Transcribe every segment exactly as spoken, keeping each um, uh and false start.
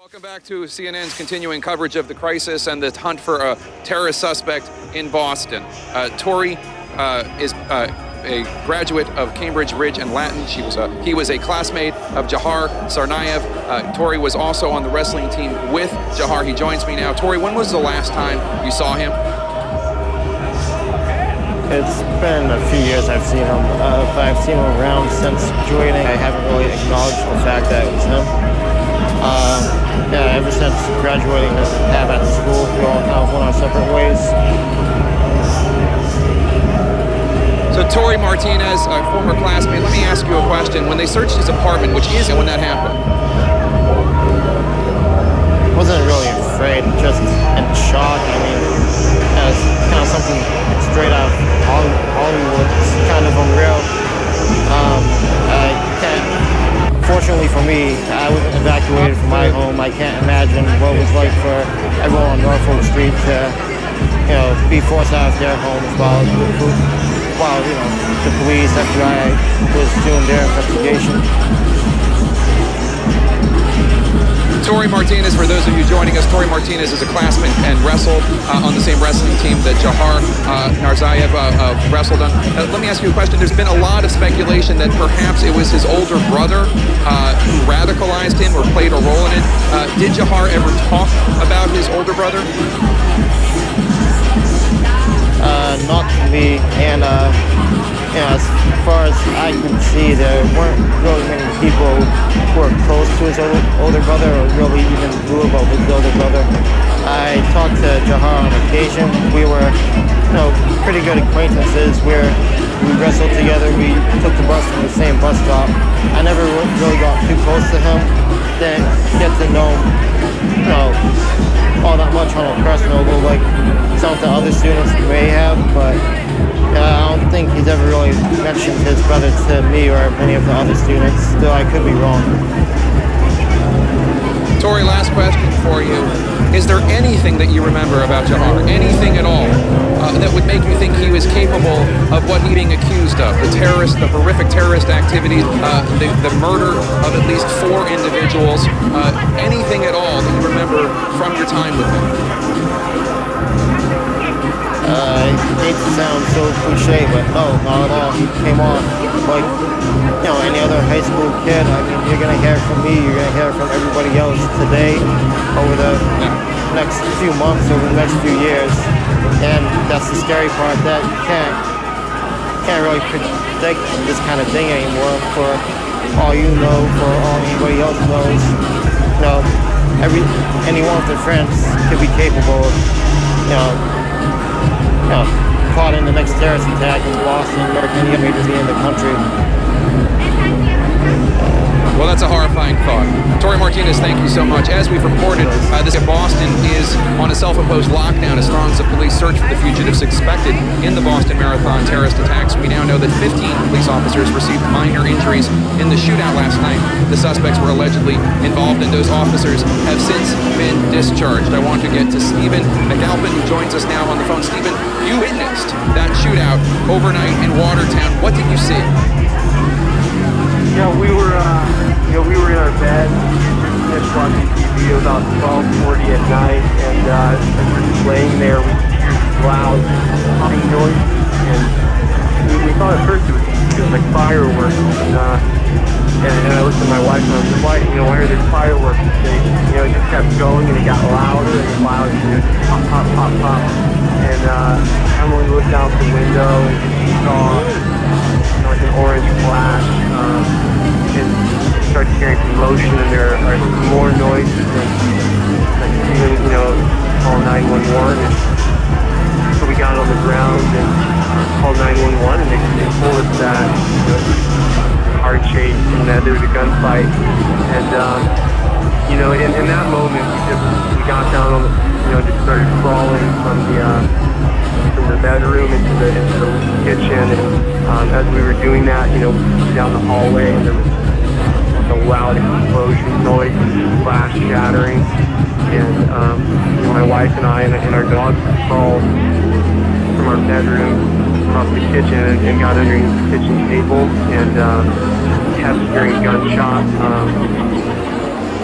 Welcome back to C N N's continuing coverage of the crisis and the hunt for a terrorist suspect in Boston. Uh, Tori uh, is uh, a graduate of Cambridge, Ridge, and Latin. She was a, he was a classmate of Jahar Tsarnaev. Uh, Tori was also on the wrestling team with Jahar. He joins me now. Tori, when was the last time you saw him? It's been a few years I've seen him. Uh, if I've seen him around since joining, I haven't really acknowledged the fact that it was him. Um, yeah, ever since graduating as a tab at the school, we all kind of went our separate ways. So Tori Martinez, a former classmate, let me ask you a question. When they searched his apartment, which is when that happened? I wasn't really afraid, just in shock. I mean, it was kind of something straight out of Hollywood. It's kind of unreal. Um, I can't, fortunately for me, I was evacuated from my home. I can't imagine what it was like for everyone on Norfolk Street to, you know, be forced out of their homes while, while you know, the police, F B I was doing their investigation. Tori Martinez, for those of you joining us, Tori Martinez is a classmate and wrestled uh, on the same wrestling team that Jahar uh, Tsarnaev uh, uh, wrestled on. Uh, let me ask you a question. There's been a lot of speculation that perhaps it was his older brother uh, who radicalized him or played a role in it. Uh, did Jahar ever talk about his older brother? Uh, not to me, and uh, you know, as far as I can see, there weren't really many people who were close to his older, older brother or really even knew about his older brother. I talked to Jahar on occasion. We were, you know, pretty good acquaintances where we wrestled together. We took the bus from the same bus stop. I never really got too close to him. Didn't get to know, you know, all that much on a personal level like some of the other students may have, but uh, I don't think he's ever really mentioned his brother to me or any of the other students, though I could be wrong. Tori, last question for you. Is there anything that you remember about Jahar, anything at all, uh, that would make you think he was capable of what he's being accused of? The terrorist, the horrific terrorist activities, uh, the, the murder of at least four individuals, uh, anything at all that you remember from your time with him? Uh, I hate to sound so cliche, but no, not at all. He came on like, you know, any other high school kid. I mean, you're going to hear from me, you're going to hear from everybody else today, over the yeah. next few months, over the next few years. And that's the scary part, that you can't, can't really predict this kind of thing anymore. For all you know, for all anybody else knows, you know, every, any one of their friends could be capable of, you know, you know, caught in the next terrorist attack in Boston or any other city in the country. Well, that's a horrifying thought. Tori Martinez, thank you so much. As we've reported, uh, this Boston is on a self-imposed lockdown as throngs of police search for the fugitives expected in the Boston Marathon terrorist attacks. We now know that fifteen police officers received minor injuries in the shootout last night. The suspects were allegedly involved, and those officers have since been discharged. I want to get to Stephen McAlpin, who joins us now on the phone. Stephen, you witnessed that shootout overnight in Watertown. What did you see? Yeah, we were, uh, you know, we were in our bed, just watching T V. It was about twelve forty at night, and uh, as we were just laying there, we could hear loud humming noises, and we, we thought at first it was, it was like fireworks, and, uh, and, and I looked at my wife and I was like, why, you know, why are there fireworks? And they, you know, it just kept going, and it got louder and louder, and it was just pop, pop, pop, pop, and uh, Emily looked out the window and she saw like an orange flash, um, and started hearing commotion, and there are more noises, and like even, you know, call nine one one, and so we got on the ground and called nine one one, and they, they told us that, you know, car chase and that there was a gunfight, and um, you know, in, in that moment, we just we got down on the, you know, just started crawling from the uh, from the bedroom into the into the kitchen, and um, as we were doing that, you know, down the hallway, and there was a loud explosion noise, flash shattering, and um, you know, my wife and I and, and our dogs crawled from our bedroom across the kitchen and, and got underneath the kitchen table, and um, kept hearing gunshots um, on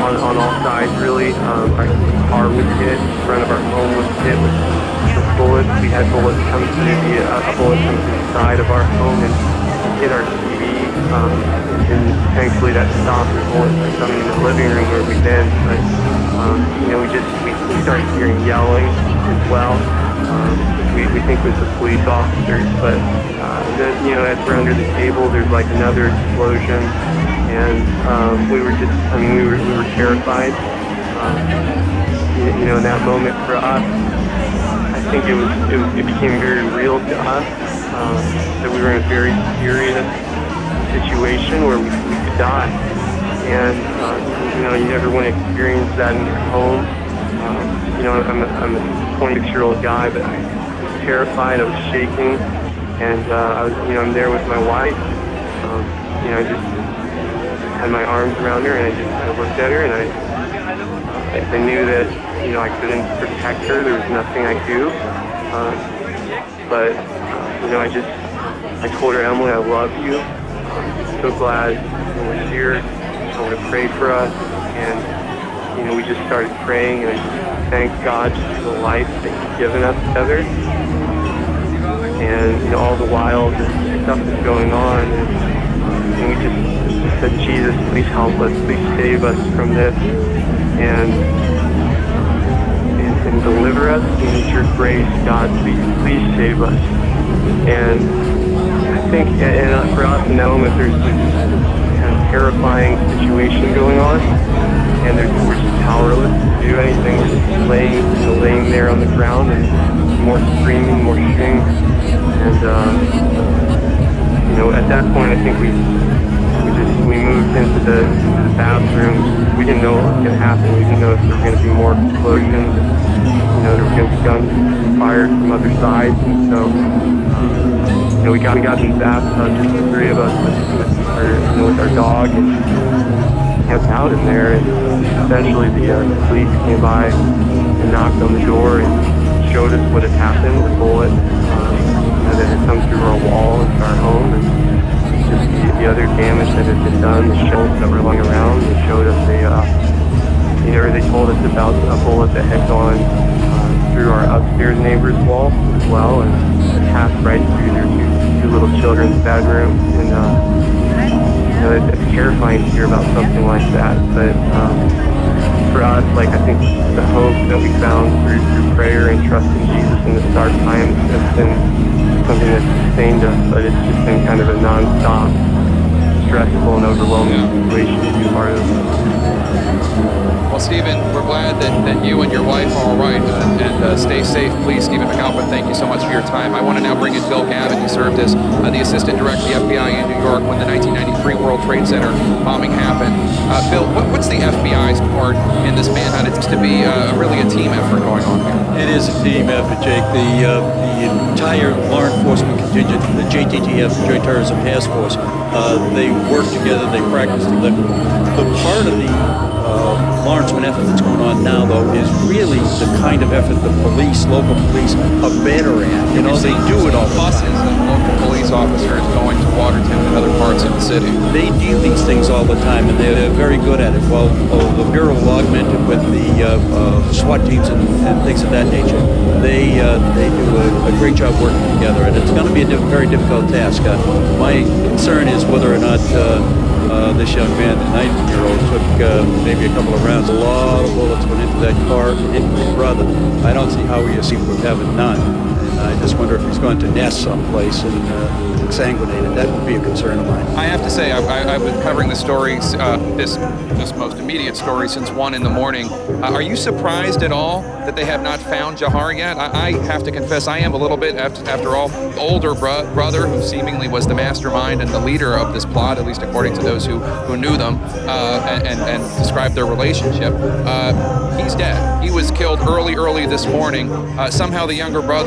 on, on all sides, really. Um, our car was hit, the front of our home was hit with, with bullets. We had bullets come through the, uh, a bullet come through the side of our home and hit our T V. Um, and thankfully that stopped the bullets from coming in the living room where we've been. But, um, you know, we just, we, we started hearing yelling as well. Um, we, we think it was the police officers, but, uh, the, you know, as we're under the table, there's like another explosion. And um, we were just, I mean, we were, we were terrified. Um, you, you know, in that moment for us, I think it was, it, was, it became very real to us um, that we were in a very serious situation where we, we could die. And, uh, you know, you never want to experience that in your home. Um, you know, I'm a, I'm a twenty-six-year-old guy, but I was terrified, I was shaking, and uh, I was, you know, I'm there with my wife. Um, you know, I just had my arms around her, and I just I looked at her, and I, I I knew that, you know, I couldn't protect her. There was nothing I could do. Um, but uh, you know, I just I told her, Emily, I love you. I'm so glad you were here. I want to pray for us, and you know, we just started praying, and I just thank God for the life that He's given us together. And you know, all the while, this stuff is going on, and, and we just. Said, Jesus, please help us, please save us from this, and and, and deliver us. We need your grace, God. Please, please save us. And I think, and for us in that moment, there's this kind of terrifying situation going on, and there's, we're just powerless to do anything. We're just laying, you know, laying there on the ground, and more screaming, more shooting, and uh, you know, at that point, I think we. We just we moved into the, into the bathroom. We didn't know what was going to happen. We didn't know if there were going to be more explosions. You know, there were going to be guns fired from other sides. And so, um, you know, we got we got in the bathtub, just the three of us, with, with our you know with our dog, and kept out in there. And eventually, the, uh, the police came by and knocked on the door and showed us what had happened. The bullet um, that had come through our wall into our home. And just the, the other damage that had been done, the shells that were lying around. They showed us a, uh, you know, they told us about a bullet that had gone uh, through our upstairs neighbor's wall as well, and it passed right through their two, two little children's bedroom. And uh, you know, it, it's terrifying to hear about something like that. But um, for us, like I think the hope that we found through, through prayer and trusting Jesus in the dark times has been something that's sustained us, but it's just been kind of a non-stop, stressful and overwhelming situation to be part of. Well, Stephen, we're glad that, that you and your wife are all right, uh, and uh, stay safe, please. Stephen McAlpin, thank you so much for your time. I want to now bring in Bill Gavin. He served as uh, the Assistant Director of the F B I in New York when the nineteen ninety-three World Trade Center bombing happened. Uh, Bill, what, what's the F B I's part in this manhunt? It seems to be uh, really a team effort going on here. It is a team effort, Jake. The, uh, the entire law enforcement contingent, the J T T F, Joint Terrorism Task Force, uh, they work together, they practice together. The part of the uh, law enforcement effort that's going on now, though, is really the kind of effort the police, local police, are better at. You know, they do it all the buses time. and local police officers going to Watertown and other parts of the city. They do these things all the time, and they're, they're very good at it. Well, oh, the Bureau will augment it with the uh, uh, SWAT teams and, and things of that nature. They uh, they do a, a great job working together, and it's going to be a diff very difficult task. Uh, my concern is whether or not uh, uh, this young man, the nineteen-year-old, took uh, maybe a couple of rounds. A lot of bullets went into that car and hit his brother. I don't see how he would have it done. And I just wonder if he's going to nest someplace and uh, exsanguinated. That would be a concern of mine. I have to say, I, I, I've been covering the stories, uh, this this most immediate story, since one in the morning. Uh, are you surprised at all that they have not found Jahar yet? I, I have to confess, I am a little bit. After, after all, the older bro brother, who seemingly was the mastermind and the leader of this plot, at least according to those who who knew them uh, and, and and described their relationship, uh, he's dead. He was killed early, early this morning. Uh, somehow, the younger brother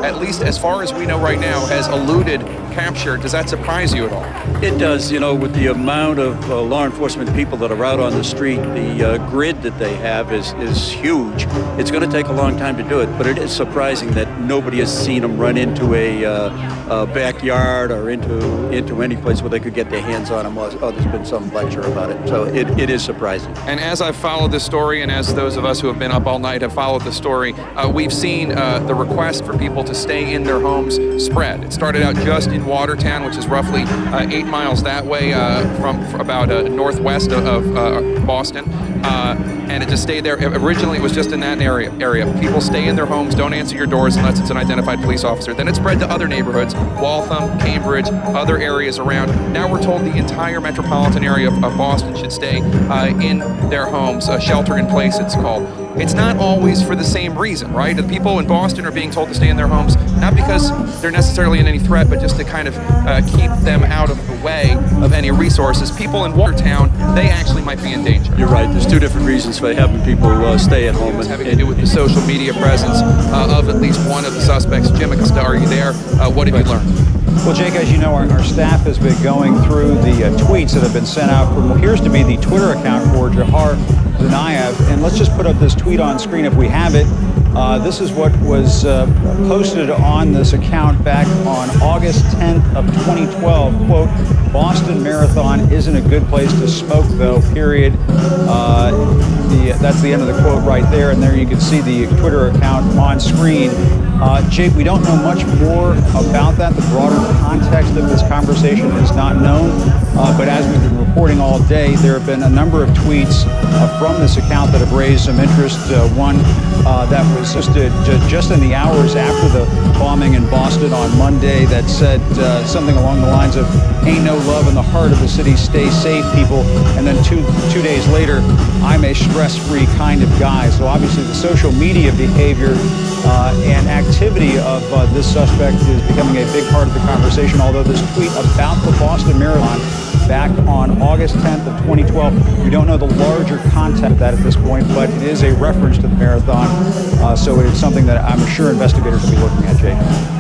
at least as far as we know right now, has eluded capture. Does that surprise you at all? It does. You know, with the amount of uh, law enforcement people that are out on the street, the uh, grid that they have is, is huge. It's going to take a long time to do it, but it is surprising that nobody has seen them run into a, uh, a backyard or into into any place where they could get their hands on them. Oh, there's been some lecture about it. So it, it is surprising. And as I've followed this story, and as those of us who have been up all night have followed the story, uh, we've seen uh, the request for people to stay in their homes spread. It started out just in Watertown, which is roughly uh, eight miles that way uh, from, from about uh, northwest of, of uh, Boston. Uh, and it just stayed there. Originally, it was just in that area. Area. People stay in their homes, don't answer your doors unless it's an identified police officer. Then it spread to other neighborhoods, Waltham, Cambridge, other areas around. Now we're told the entire metropolitan area of, of Boston should stay uh, in their homes, uh, shelter in place it's called. It's not always for the same reason, right? The people in Boston are being told to stay in their homes, not because they're necessarily in any threat, but just to kind of uh, keep them out of the way of any resources. People in Watertown, they actually might be in danger. You're right. There's two different reasons for having people uh, stay at home. It's having to do with the social media presence uh, of at least one of the suspects. Jim Acosta, are you there? Uh, what have you learned? Well, Jake, as you know, our, our staff has been going through the uh, tweets that have been sent out from what appears to be the Twitter account for Jahar Tsarnaev. And let's just put up this tweet on screen if we have it. Uh, this is what was uh, posted on this account back on August tenth of twenty twelve. Quote, Boston Marathon isn't a good place to smoke, though, period. Uh, the, that's the end of the quote right there. And there you can see the Twitter account on screen. Uh, Jake, we don't know much more about that. The broader context of this conversation is not known. Uh, but as we've been reporting all day, there have been a number of tweets uh, from this account that have raised some interest. Uh, one uh, that was posted just in the hours after the bombing in Boston on Monday that said uh, something along the lines of, ain't no love in the heart of the city, stay safe, people. And then two, two days later, I'm a stress-free kind of guy. So obviously the social media behavior uh, and activity of uh, this suspect is becoming a big part of the conversation, although this tweet about the Boston Marathon back on August tenth of twenty twelve. We don't know the larger content of that at this point, but it is a reference to the marathon. Uh, so it's something that I'm sure investigators will be looking at, Jake.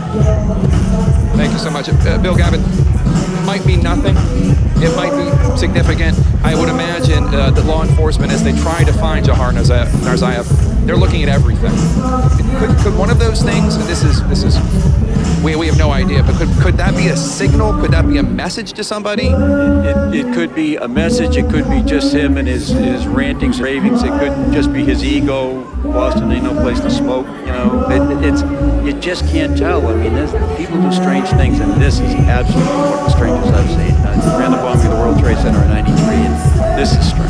Thank you so much. Uh, Bill Gavin, might be nothing. It might be significant. I would imagine uh, that law enforcement, as they try to find Jahar Tsarnaev, they're looking at everything. Could, could one of those things, and this is, this is, we, we have no idea, but could, could that be a signal? Could that be a message to somebody? It, it, it could be a message. It could be just him and his, his rantings, ravings. It could just be his ego. Boston ain't no place to smoke. You know, it, it's you just can't tell. I mean, there's, people do strange things, and this is absolutely one of the strangest I've seen. I ran the bombing of the World Trade Center in ninety-three, and this is strange.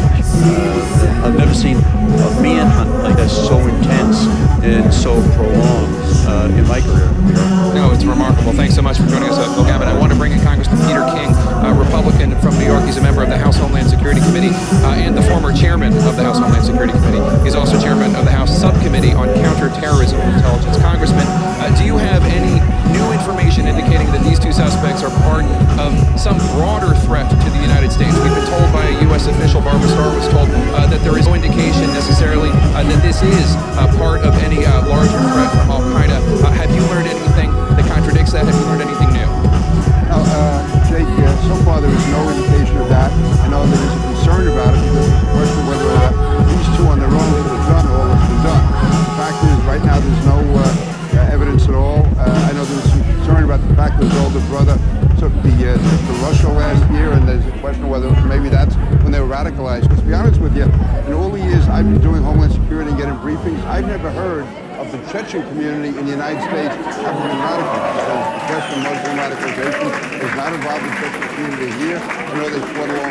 Uh, I've never seen a manhunt like this so intense and so prolonged uh, in my career. No, it's remarkable. Thanks so much for joining us, uh, Bill Gavin. I want to bring in Congressman Peter King, uh, Republican from New York. He's a member of the House Homeland Security Committee uh, and the former chairman of the House Homeland Security Committee. He's also chairman of the House Subcommittee on Counterterrorism and Intelligence. Congressman, uh, do you have any new information indicating that these two suspects are part of some broader threat to the United States? We've been told by a U S official, Barbara Starr was told uh, that there is no indication necessarily uh, that this is uh, part of any uh, larger threat from Al-Qaeda. Uh, have you learned anything that contradicts that? Have you learned anything new? Uh, uh, Jake, uh, so far there is no indication of that. I know there is a concern about it because it's a question of whether uh, these two on their own could have done all that's been done. The fact is, right now there's no uh, uh, evidence at all. Uh, I know there was some concern about the fact that his older brother took the uh, trip to Russia last year, and there's a question of whether maybe that's when they were radicalized. Because to be honest with you, in all the years I've been doing Homeland Security and getting briefings, I've never heard of the Chechen community in the United States having been radicalized. So the question of Muslim radicalization is not involved in the Chechen community here. I know they fought along,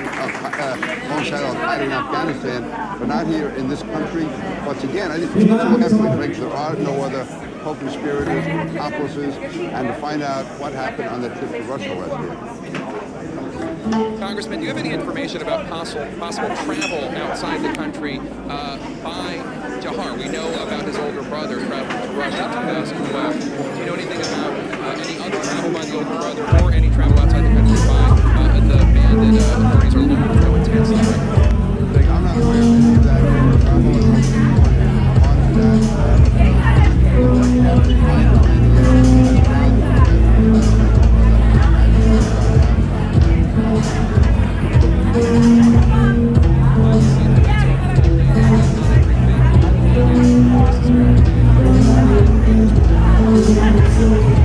uh, alongside Al-Qaeda in Afghanistan, but not here in this country. Once again, I think we need to look carefully to make sure there are no other co-conspirators, accomplices, and to find out what happened on that trip to Russia last year. Congressman, do you have any information about possible possible travel outside the country uh, by Jahar? We know about his older brother traveling to Russia in two thousand twelve. Do you know anything about uh, any other travel by the older brother or any travel outside the country by uh, the man that uh, authorities are looking so intensely right now? I'm not aware of any of that. Travel is on to that. This is great.